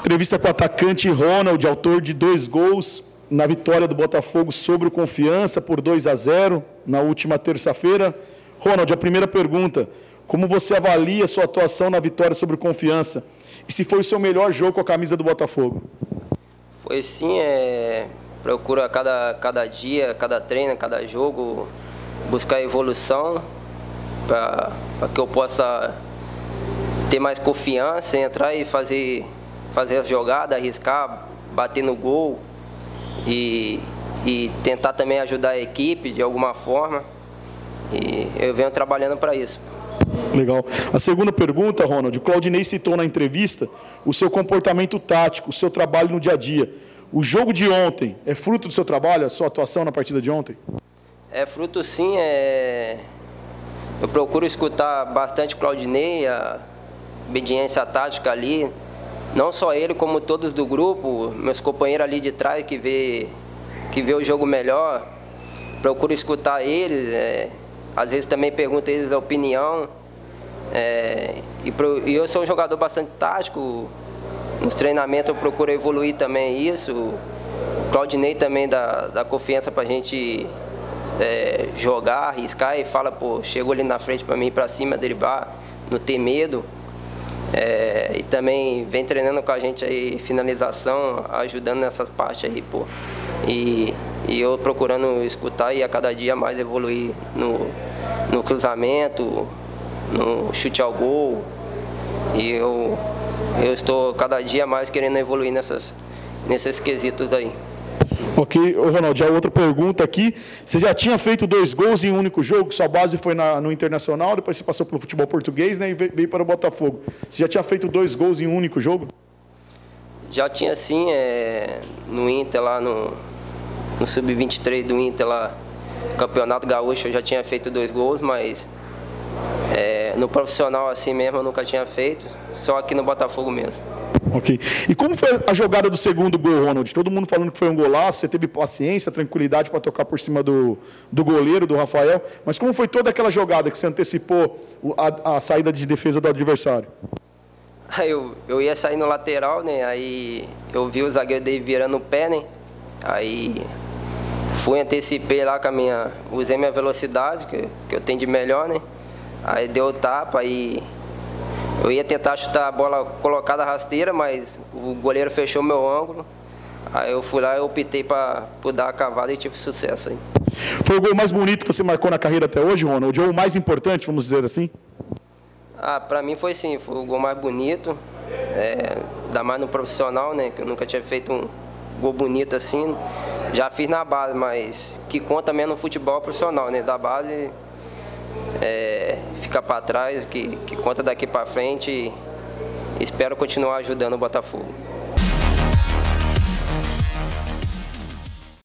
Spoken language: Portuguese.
Entrevista com o atacante Ronald, autor de 2 gols na vitória do Botafogo sobre o Confiança por 2-0 na última terça-feira. Ronald, a primeira pergunta: como você avalia a sua atuação na vitória sobre o Confiança? E se foi o seu melhor jogo com a camisa do Botafogo? Foi sim, procuro a cada dia, cada treino, cada jogo, buscar evolução para que eu possa ter mais confiança, entrar e fazer a jogada, arriscar, bater no gol e tentar também ajudar a equipe de alguma forma. E eu venho trabalhando para isso. Legal. A segunda pergunta, Ronald: o Claudinei citou na entrevista o seu comportamento tático, o seu trabalho no dia a dia. O jogo de ontem é fruto do seu trabalho, a sua atuação na partida de ontem? É fruto sim, eu procuro escutar bastante Claudinei, a obediência tática ali, não só ele, como todos do grupo, meus companheiros ali de trás que vê o jogo melhor, procuro escutar eles, às vezes também pergunto a eles a opinião, e eu sou um jogador bastante tático, nos treinamentos eu procuro evoluir também isso, o Claudinei também dá confiança pra gente jogar, arriscar e fala, pô, chegou ali na frente pra mim, pra cima, driblar, não ter medo. E também vem treinando com a gente aí finalização, ajudando nessas partes aí, pô. E eu procurando escutar e a cada dia mais evoluir no cruzamento, no chute ao gol. E eu estou cada dia mais querendo evoluir nesses quesitos aí. Ok, Ronald, a outra pergunta aqui: você já tinha feito 2 gols em um único jogo? Sua base foi no Internacional, depois você passou pelo futebol português, né, e veio para o Botafogo. Você já tinha feito 2 gols em um único jogo? Já tinha sim, no Inter, lá no Sub-23 do Inter, lá no Campeonato Gaúcho, eu já tinha feito 2 gols, mas no profissional assim mesmo eu nunca tinha feito, só aqui no Botafogo mesmo. Ok. E como foi a jogada do segundo gol, Ronald? Todo mundo falando que foi um golaço, você teve paciência, tranquilidade para tocar por cima do goleiro, do Rafael, mas como foi toda aquela jogada que você antecipou a saída de defesa do adversário? Aí eu ia sair no lateral, né? Aí eu vi o zagueiro dele virando o pé, né? Aí antecipei lá usei minha velocidade, que eu tenho de melhor, né? Aí deu o tapa, aí eu ia tentar chutar a bola colocada rasteira, mas o goleiro fechou meu ângulo. Aí eu fui lá e optei por dar a cavada e tive sucesso aí. Foi o gol mais bonito que você marcou na carreira até hoje, Ronald? Ou o mais importante, vamos dizer assim? Pra mim foi sim, foi o gol mais bonito. Ainda mais no profissional, né? Que eu nunca tinha feito um gol bonito assim. Já fiz na base, mas que conta mesmo no futebol profissional, né? Da base fica para trás, que conta daqui para frente, e espero continuar ajudando o Botafogo.